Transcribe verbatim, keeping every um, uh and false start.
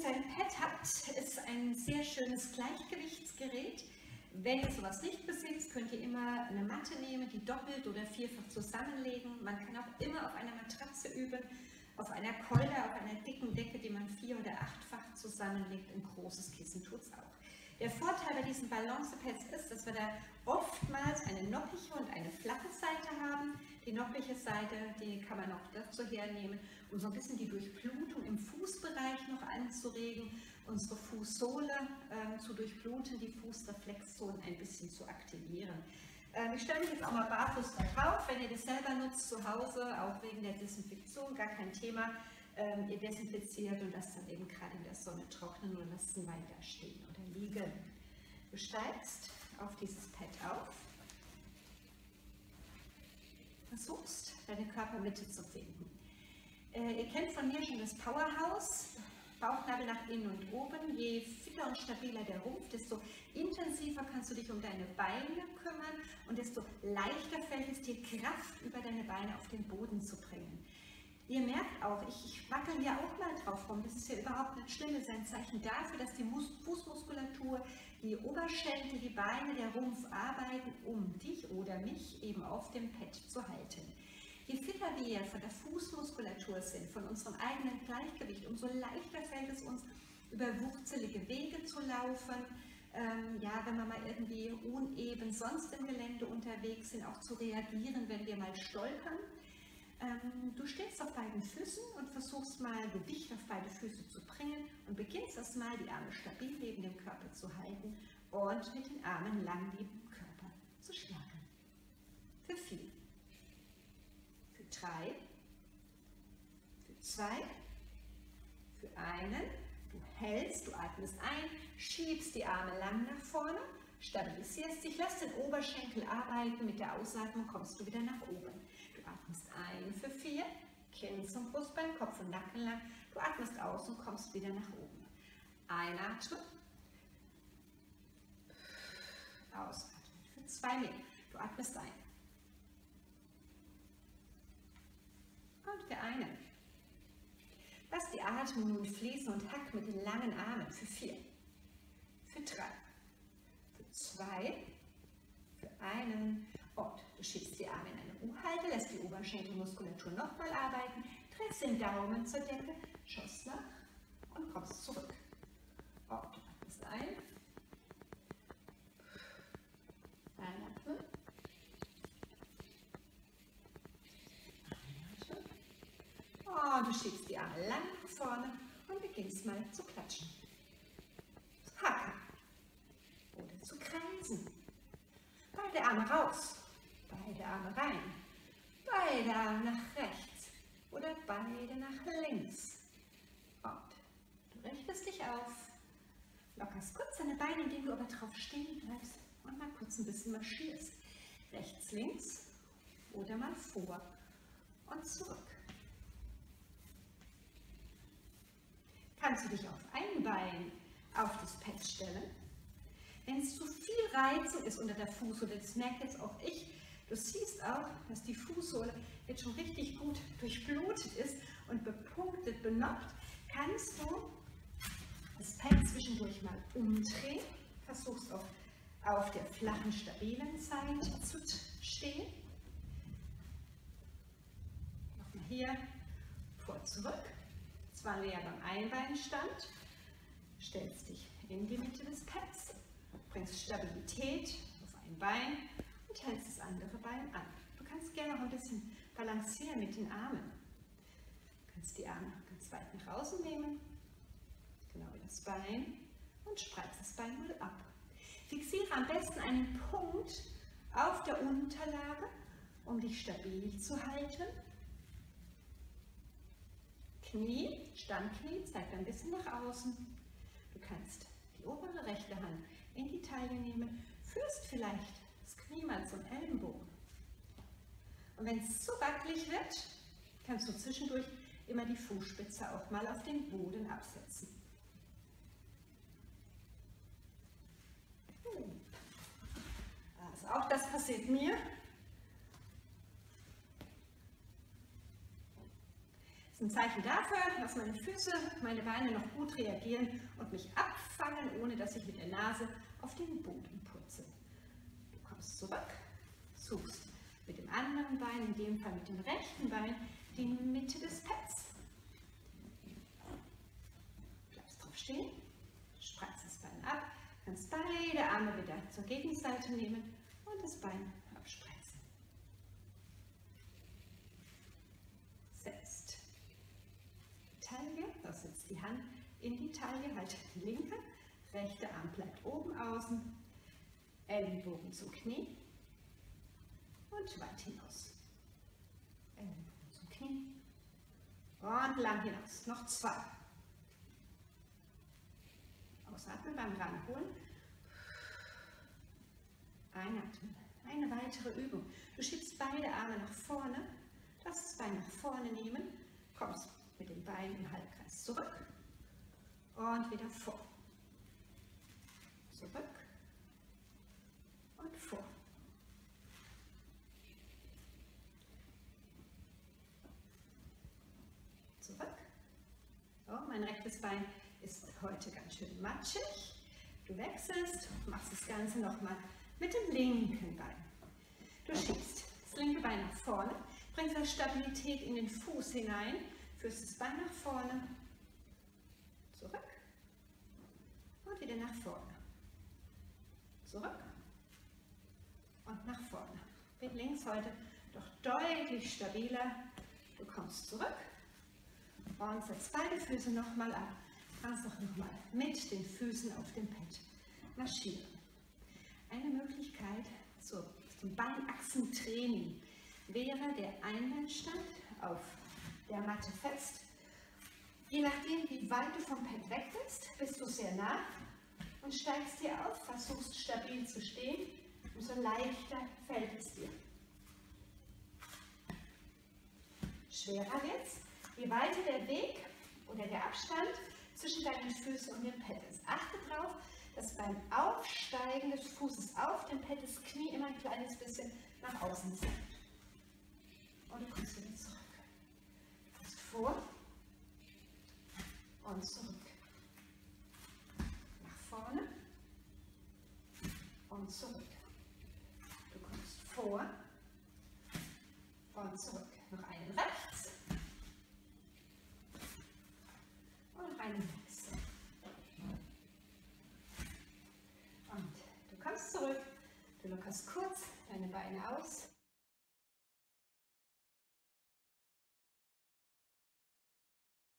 ihr ein Pad habt, ist ein sehr schönes Gleichgewichtsgerät. Wenn ihr sowas nicht besitzt, könnt ihr immer eine Matte nehmen, die doppelt oder vierfach zusammenlegen. Man kann auch immer auf einer Matratze üben, auf einer Keule, auf einer dicken Decke, die man vier- oder achtfach zusammenlegt. Ein großes Kissen tut es auch. Der Vorteil bei diesen Balancepads ist, dass wir da oftmals eine noppige und eine flache Seite haben. Die noppige Seite, die kann man auch dazu hernehmen, um so ein bisschen die Durchblutung im Fußbereich noch anzuregen, unsere Fußsohle äh, zu durchbluten, die Fußreflexzonen ein bisschen zu aktivieren. Äh, ich stelle mich jetzt auch mal barfuß da drauf, wenn ihr das selber nutzt zu Hause, auch wegen der Desinfektion, gar kein Thema. Ähm, ihr desinfiziert und lasst dann eben gerade in der Sonne trocknen oder lasst ihn weiter stehen oder liegen. Du steigst auf dieses Pad auf, versuchst deine Körpermitte zu finden. Äh, ihr kennt von mir schon das Powerhouse, Bauchnabel nach innen und oben. Je fitter und stabiler der Rumpf, desto intensiver kannst du dich um deine Beine kümmern und desto leichter fällt es dir, Kraft über deine Beine auf den Boden zu bringen. Ihr merkt auch, ich, ich wackel ja auch mal drauf rum, das ist ja überhaupt nicht schlimm, das ist ein Zeichen dafür, dass die Mus Fußmuskulatur, die Oberschenkel, die Beine, der Rumpf arbeiten, um dich oder mich eben auf dem Pad zu halten. Je fitter wir von der Fußmuskulatur sind, von unserem eigenen Gleichgewicht, umso leichter fällt es uns, über wurzelige Wege zu laufen, ähm, ja, wenn wir mal irgendwie uneben sonst im Gelände unterwegs sind, auch zu reagieren, wenn wir mal stolpern. Du stehst auf beiden Füßen und versuchst mal Gewicht auf beide Füße zu bringen und beginnst erstmal die Arme stabil neben dem Körper zu halten und mit den Armen lang neben dem Körper zu stärken. Für vier, für drei, für zwei, für einen. Du hältst, du atmest ein, schiebst die Arme lang nach vorne, stabilisierst dich, lässt den Oberschenkel arbeiten, mit der Ausatmung kommst du wieder nach oben. Du atmest ein für vier, Kinn zum Brustbein, Kopf und Nacken lang. Du atmest aus und kommst wieder nach oben. Einatmen, ausatmen für zwei mehr. Du atmest ein. Und für einen. Lass die Atmung nun fließen und hack mit den langen Armen für vier, für drei, für zwei, für einen. Und du schiebst die Arme in eine U-Halte, lässt die Oberschenkelmuskulatur nochmal arbeiten, drehst den Daumen zur Decke, schaust nach und kommst zurück. Und du atmest ein. Einatmen. Einatmen. Und du schiebst die Arme lang nach vorne und beginnst mal zu klatschen. Zu hacken. Oder zu kreisen. Beide Arme raus. Beide Arme rein, beide Arme nach rechts oder beide nach links. Und du richtest dich auf, lockerst kurz deine Beine, indem du aber drauf stehen bleibst und mal kurz ein bisschen marschierst. Rechts, links oder mal vor und zurück. Kannst du dich auf ein Bein auf das Pad stellen. Wenn es zu viel Reizung ist unter der Fußsohle, das merkt jetzt auch ich, du siehst auch, dass die Fußsohle jetzt schon richtig gut durchblutet ist und bepunktet, benockt, kannst du das Pad zwischendurch mal umdrehen, versuchst auf, auf der flachen, stabilen Seite zu stehen. Nochmal hier, vor, zurück. Jetzt waren wir ja beim Einbeinstand, stellst dich in die Mitte des Pads, bringst Stabilität auf ein Bein und hältst das andere Bein an. Du kannst gerne auch ein bisschen balancieren mit den Armen. Du kannst die Arme ganz weit nach außen nehmen, genau wie das Bein, und spreizt das Bein mal ab. Fixiere am besten einen Punkt auf der Unterlage, um dich stabil zu halten. Knie, Standknie, zeigt ein bisschen nach außen. Du kannst die obere rechte Hand in die Taille nehmen, führst vielleicht das Knie mal zum Ellenbogen. Und wenn es zu wackelig wird, kannst du zwischendurch immer die Fußspitze auch mal auf den Boden absetzen. Also auch das passiert mir. Das ist ein Zeichen dafür, dass meine Füße, meine Beine noch gut reagieren und mich abfangen, ohne dass ich mit der Nase auf den Boden putze. Du kommst zurück, suchst mit dem anderen Bein, in dem Fall mit dem rechten Bein, die Mitte des Pads. Bleibst drauf stehen, spreizt das Bein ab, kannst beide Arme wieder zur Gegenseite nehmen und das Bein abspreizen. Setzt die Taille, da setzt die Hand in die Taille, halt die linke, rechte Arm bleibt oben außen, Ellenbogen zum Knie und weit hinaus. Ellenbogen zum Knie und lang hinaus. Noch zwei. Ausatmen beim Ranholen. Einatmen. Eine weitere Übung. Du schiebst beide Arme nach vorne, lass das Bein nach vorne nehmen, kommst mit dem Bein im Halbkreis zurück und wieder vor. Zurück und vor. Zurück. Oh, mein rechtes Bein ist heute ganz schön matschig. Du wechselst, machst das Ganze nochmal mit dem linken Bein. Du schiebst das linke Bein nach vorne, bringst eine Stabilität in den Fuß hinein, führst das Bein nach vorne, zurück und wieder nach vorne. Zurück und nach vorne. Mit links heute doch deutlich stabiler. Du kommst zurück und setzt beide Füße nochmal ab. Kannst auch nochmal mit den Füßen auf dem Pad marschieren. Eine Möglichkeit so, zum Beinachsentraining wäre der Einbeinstand auf der Matte fest. Je nachdem, wie weit du vom Pad weg bist, bist du sehr nah und steigst dir auf, versuchst stabil zu stehen, umso leichter fällt es dir. Schwerer wird's, je weiter der Weg oder der Abstand zwischen deinen Füßen und dem Pad ist. Achte darauf, dass beim Aufsteigen des Fußes auf dem Pad das Knie immer ein kleines bisschen nach außen senkt. Und du kommst wieder zurück. Du kommst vor und zurück. Nach vorne und zurück. Du kommst vor und zurück. Noch einen rechts und einen links. Und du kommst zurück, du lockerst kurz deine Beine aus